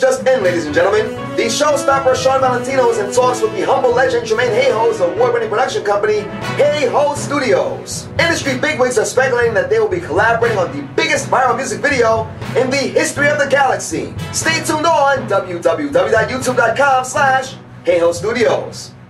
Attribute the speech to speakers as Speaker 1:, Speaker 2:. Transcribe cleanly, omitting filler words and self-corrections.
Speaker 1: just in, ladies and gentlemen. The showstopper Sean Valentino is in talks with the humble legend Jermaine Hayhoe's award-winning production company, Hayhoe Studios. Industry bigwigs are speculating that they will be collaborating on the biggest viral music video in the history of the galaxy. Stay tuned on www.youtube.com/Hayhoe Studios.